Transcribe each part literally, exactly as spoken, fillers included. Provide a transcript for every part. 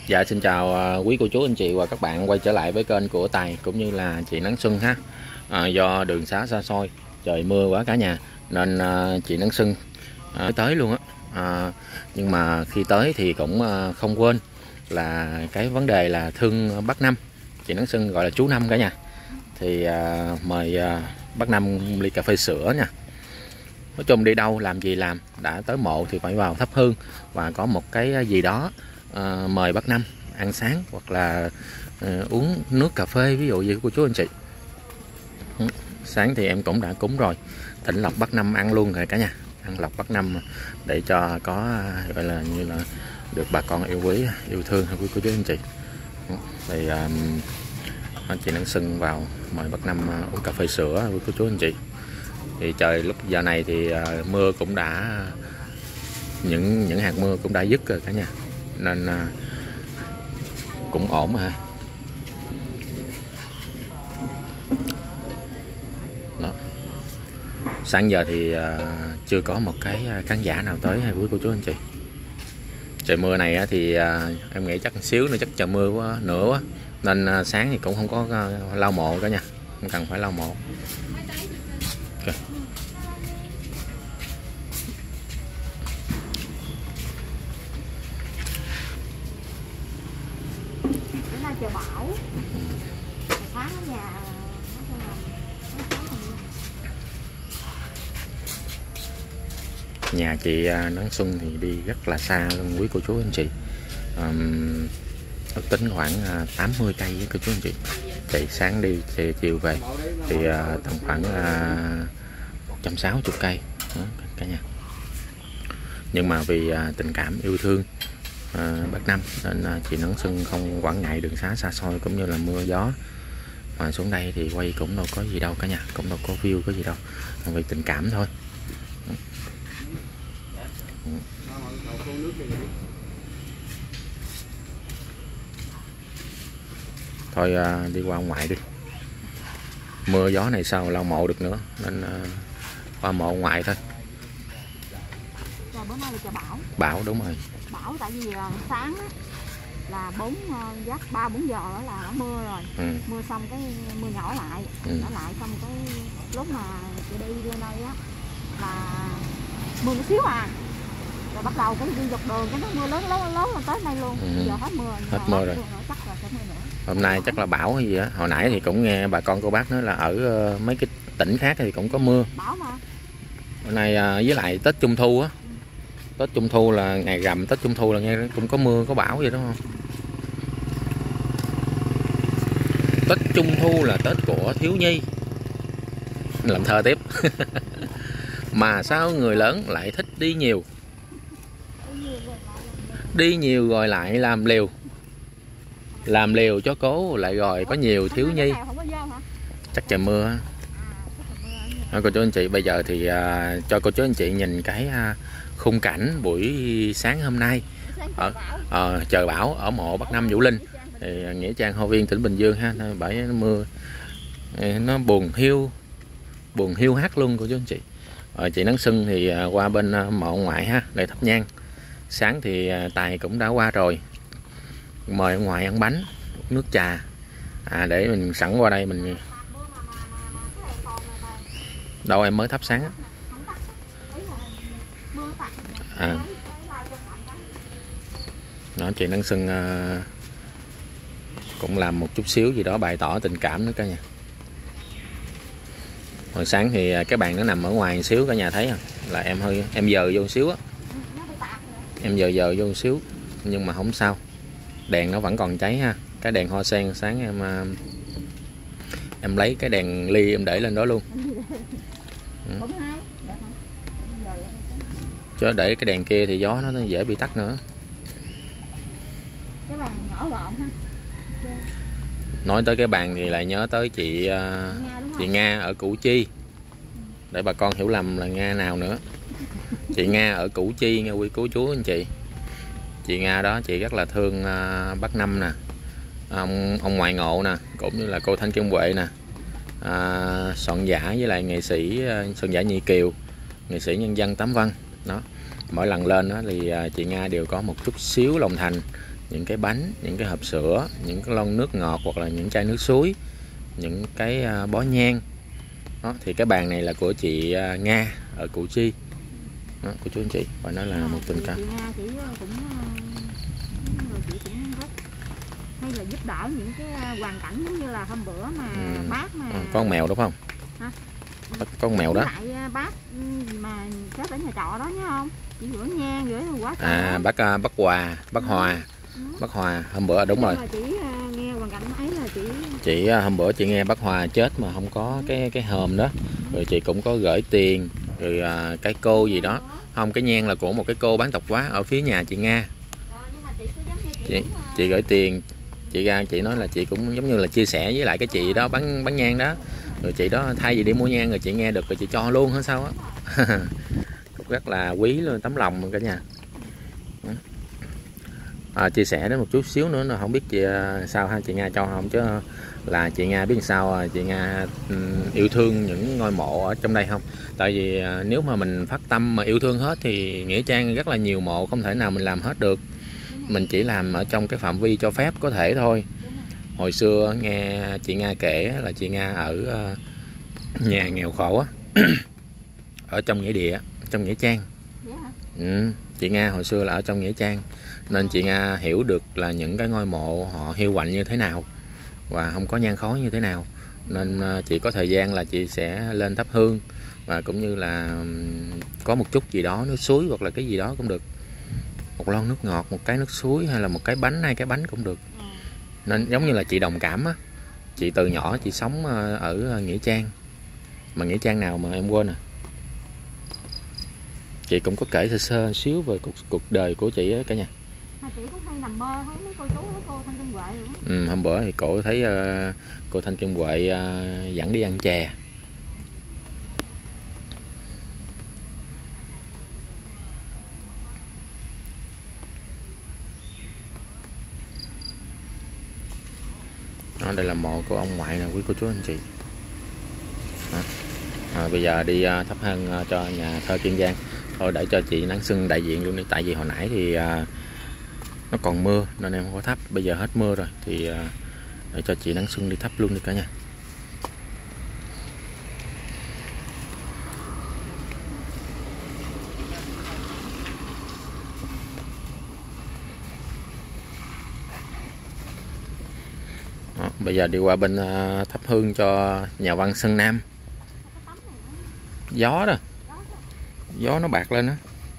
Dạ xin chào quý cô chú anh chị và các bạn quay trở lại với kênh của Tài cũng như là chị Nắng Xuân ha. À, do đường xá xa xôi, trời mưa quá cả nhà nên à, chị Nắng Xuân à, tới luôn á. À, nhưng mà khi tới thì cũng à, không quên là cái vấn đề là thương bác Năm, chị Nắng Xuân gọi là chú Năm cả nhà. Thì à, mời à, bác Năm ly cà phê sữa nha. Nói chung đi đâu làm gì làm, đã tới mộ thì phải vào thắp hương và có một cái gì đó à, mời bác Năm ăn sáng hoặc là à, uống nước cà phê, ví dụ như cô chú anh chị. Ừ. Sáng thì em cũng đã cúng rồi, thỉnh lộc bác Năm ăn luôn rồi cả nhà, ăn lộc bác Năm để cho có gọi là như là được bà con yêu quý yêu thương quý cô chú anh chị. Ừ. Thì à, anh chị Nắng Xuân vào mời bác Năm uống cà phê sữa với cô chú anh chị. Thì trời lúc giờ này thì uh, mưa cũng đã những những hạt mưa cũng đã dứt rồi cả nhà, nên uh, cũng ổn mà. Đó. Sáng giờ thì uh, chưa có một cái khán giả nào tới hay quý cô chú anh chị. Trời mưa này uh, thì uh, em nghĩ chắc xíu nữa chắc trời mưa quá, nữa quá. Nên uh, sáng thì cũng không có uh, lau mộ cả nhà, không cần phải lau mộ. Okay. Trời bão tháng ở nhà nhà chị Nắng Xuân thì đi rất là xa luôn quý cô chú anh chị. Um, ước tính khoảng tám mươi cây với cô chú anh chị. Chạy sáng đi thì chiều về thì uh, tầm khoảng uh, một trăm sáu mươi cây đó, cả nhà. Nhưng mà vì uh, tình cảm yêu thương À, bác Năm nên à, chị Nắng Xuân không quản ngại đường xá xa xôi cũng như là mưa gió mà xuống đây thì quay cũng đâu có gì đâu cả nhà, cũng đâu có view có gì đâu, vì tình cảm thôi. Thôi à, đi qua ngoại đi, mưa gió này sao lau mộ được nữa, nên à, qua mộ ngoại thôi. Bữa nay là trời bão. Bão đúng rồi. Bão tại vì sáng á, là bốn giấc ba bốn giờ đó là nó mưa rồi. Ừ. Mưa xong cái mưa nhỏ lại, ừ. nhỏ lại xong cái lúc mà chị đi lên đây á là mưa một xíu à. Rồi bắt đầu cái đi dọc đường cái nó mưa lớn lớn lớn tới nay luôn. Ừ. Giờ hết mưa. Hết mưa rồi. Chắc là sẽ mưa nữa. Hôm nay chắc là bão hay gì á. Hồi nãy thì cũng nghe bà con cô bác nói là ở mấy cái tỉnh khác thì cũng có mưa. Bão mà. Hôm nay với lại Tết Trung Thu á. Tết Trung Thu là ngày rằm Tết Trung Thu là nghe cũng có mưa có bão vậy đúng không? Tết Trung Thu là Tết của thiếu nhi. Làm thơ tiếp. Mà sao người lớn lại thích đi nhiều? Đi nhiều rồi lại làm liều. Làm liều cho cố lại rồi có nhiều thiếu nhi. Chắc trời mưa. Đó, cô chú anh chị bây giờ thì uh, cho cô chú anh chị nhìn cái uh, khung cảnh buổi sáng hôm nay ở uh, trời bão ở mộ Bác Năm Vũ Linh, thì nghĩa trang Hoa Viên tỉnh Bình Dương ha. Bởi nó mưa nó buồn hiu buồn hiu hắt luôn cô chú anh chị. Rồi chị Nắng Xuân thì uh, qua bên uh, mộ ngoại ha để thắp nhang. Sáng thì uh, Tài cũng đã qua rồi, mời ông ngoại ăn bánh nước trà à, để mình sẵn qua đây mình. Đâu em mới thắp sáng à. Đó, chị Nắng Xuân uh, cũng làm một chút xíu gì đó bày tỏ tình cảm nữa cả nhà. Hồi sáng thì cái bàn nó nằm ở ngoài một xíu cả nhà thấy không, là em hơi em dời vô một xíu á, em dời dời vô một xíu nhưng mà không sao, đèn nó vẫn còn cháy ha. Cái đèn hoa sen sáng em uh, em lấy cái đèn ly em để lên đó luôn. Ừ. Chứ để cái đèn kia thì gió nó dễ bị tắt nữa. Cái bàn nhỏ gọn ha. Nói tới cái bàn thì lại nhớ tới chị uh, chị Nga ở Củ Chi, để bà con hiểu lầm là Nga nào nữa. Chị Nga ở Củ Chi nghe quý cô chú anh chị. Chị Nga đó chị rất là thương uh, bác Năm nè, ông ông ngoại Ngộ nè, cũng như là cô Thanh Kim Huệ nè, à, soạn giả với lại nghệ sĩ soạn giả Nhị Kiều, nghệ sĩ nhân dân Tám Văn đó. Mỗi lần lên đó thì chị Nga đều có một chút xíu lòng thành những cái bánh, những cái hộp sữa, những cái lon nước ngọt hoặc là những chai nước suối, những cái bó nhang. Đó, thì cái bàn này là của chị Nga ở Củ Chi. Đó, của chú anh chị, và nó là một tình cảm. Chị Nga chị cũng chị cũng rất hay là giúp đỡ những cái hoàn cảnh giống như là hôm bữa mà ừ. bác mà à, có con mèo đúng không? Hả? Có con mèo đó. Lại bác mà chết ở nhà trọ đó nhớ không? Chị gửi nhang gửi quá trời. À bác bác Hòa, bác Hòa. Ừ. Bác Hòa hôm bữa đúng rồi. Chị nghe hoàn cảnh ấy là chị Chị hôm bữa chị nghe bác Hòa chết mà không có cái cái hòm đó. Rồi chị cũng có gửi tiền rồi à, cái cô gì đó. Không, cái nhang là của một cái cô bán tạp hóa ở phía nhà chị Nga. Chị, chị gửi tiền, chị ra chị nói là chị cũng giống như là chia sẻ với lại cái chị đó bán bán nhang đó. Rồi chị đó thay vì đi mua nhang rồi chị nghe được rồi chị cho luôn hết sao á. Rất là quý luôn, tấm lòng cả nhà. À, chia sẻ đến một chút xíu nữa là không biết chị sao ha, chị Nga cho không chứ là chị Nga biết sao chị Nga yêu thương những ngôi mộ ở trong đây không? Tại vì nếu mà mình phát tâm mà yêu thương hết thì nghĩa trang rất là nhiều mộ, không thể nào mình làm hết được. Mình chỉ làm ở trong cái phạm vi cho phép có thể thôi. Hồi xưa nghe chị Nga kể là chị Nga ở nhà nghèo khổ á, ở trong nghĩa địa, trong nghĩa trang. Ừ, chị Nga hồi xưa là ở trong nghĩa trang nên chị Nga hiểu được là những cái ngôi mộ họ hiu quạnh như thế nào và không có nhang khói như thế nào, nên chị có thời gian là chị sẽ lên thắp hương và cũng như là có một chút gì đó, nước suối hoặc là cái gì đó cũng được, một lon nước ngọt, một cái nước suối hay là một cái bánh, hai cái bánh cũng được. Nên giống như là chị đồng cảm á, chị từ nhỏ chị sống ở nghĩa trang, mà nghĩa trang nào mà em quên à. Chị cũng có kể sơ sơ xíu về cuộc, cuộc đời của chị á cả nhà. Chị cũng hay nằm mơ thấy mấy cô chú với cô Thanh Kim Huệ rồi đó. Ừ, hôm bữa thì cô thấy uh, cô Thanh Kim Huệ uh, dẫn đi ăn chè. Đó, đây là mộ của ông ngoại nè quý cô chú anh chị. Đó. À, bây giờ đi uh, thắp hương uh, cho nhà thơ Kiên Giang. Thôi để cho chị Nắng Xuân đại diện luôn đi, tại vì hồi nãy thì uh, nó còn mưa nên em không có thắp, bây giờ hết mưa rồi thì uh, để cho chị Nắng Xuân đi thắp luôn đi cả nhà. Đó, bây giờ đi qua bên uh, thắp hương cho nhà văn Sơn Nam. Gió đó, gió nó bạc lên á.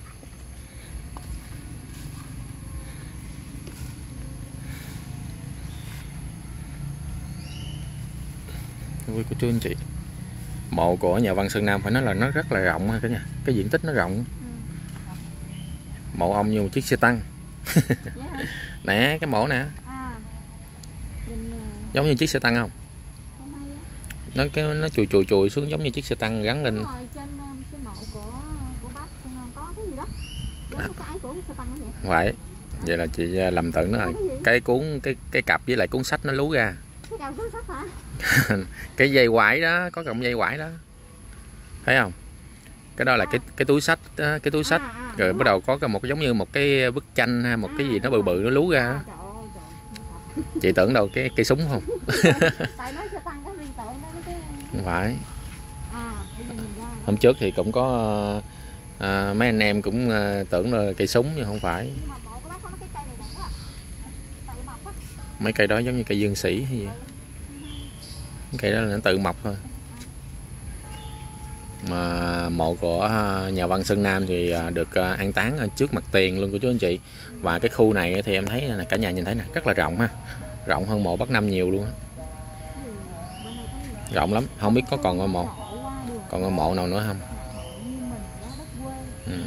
Quý cô chú anh chị, mộ của nhà văn Sơn Nam phải nói là nó rất là rộng ha cả nhà, cái diện tích nó rộng. Mộ ông như một chiếc xe tăng. Nè cái mộ nè, giống như chiếc xe tăng không? Nó cái nó chùi chùi chùi xuống giống như chiếc xe tăng gắn lên. Vậy vậy là chị lầm tưởng nó rồi. Cái cuốn cái cái cặp với lại cuốn sách nó lú ra. Cái cặp cuốn sách hả? Cái dây quải đó, có cọng dây quải đó, thấy không? Cái đó là cái cái túi sách đó, cái túi sách à, à, rồi bắt đầu có cái một giống như một cái bức tranh hay một cái gì nó bự bự nó lú ra. Chị tưởng đâu cái cây súng không? Không phải. Hôm trước thì cũng có à, mấy anh em cũng à, tưởng là cây súng nhưng không phải. Mấy cây đó giống như cây dương sĩ hay gì. Cây đó là nó tự mọc thôi. Mà mộ của nhà văn Sơn Nam thì được an táng trước mặt tiền luôn của chú anh chị. Và cái khu này thì em thấy là cả nhà nhìn thấy nè, rất là rộng ha, rộng hơn mộ Bắc Nam nhiều luôn á, rộng lắm. Không biết có còn ngôi mộ, còn ngôi mộ nào nữa không? Ừ.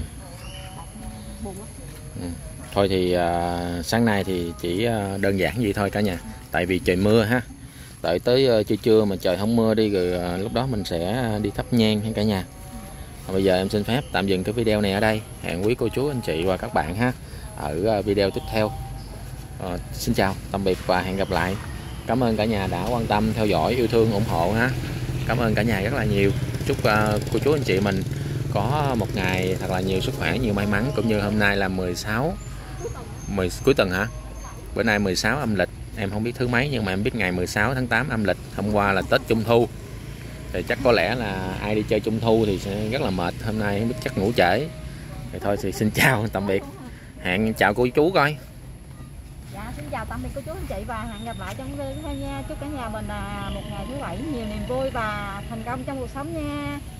Ừ. Thôi thì à, sáng nay thì chỉ à, đơn giản vậy thôi cả nhà, tại vì trời mưa ha. Đợi tới uh, trưa trưa mà trời không mưa đi rồi uh, lúc đó mình sẽ đi thắp nhang ha cả nhà. Và bây giờ em xin phép tạm dừng cái video này ở đây. Hẹn quý cô chú anh chị và các bạn ha ở uh, video tiếp theo. Uh, xin chào, tạm biệt và hẹn gặp lại. Cảm ơn cả nhà đã quan tâm, theo dõi, yêu thương, ủng hộ ha. Cảm ơn cả nhà rất là nhiều. Chúc uh, cô chú anh chị mình có một ngày thật là nhiều sức khỏe, nhiều may mắn, cũng như hôm nay là mười sáu mười cuối tuần hả? Bữa nay mười sáu âm lịch, em không biết thứ mấy nhưng mà em biết ngày mười sáu tháng tám âm lịch. Hôm qua là Tết Trung Thu. Thì chắc có lẽ là ai đi chơi Trung Thu thì sẽ rất là mệt. Hôm nay không biết chắc ngủ trễ. Thì thôi thì xin chào tạm biệt. Hẹn chào cô chú coi. Dạ xin chào tạm biệt cô chú anh chị và hẹn gặp lại trong video nha. Chúc cả nhà mình một ngày thứ bảy nhiều niềm vui và thành công trong cuộc sống nha.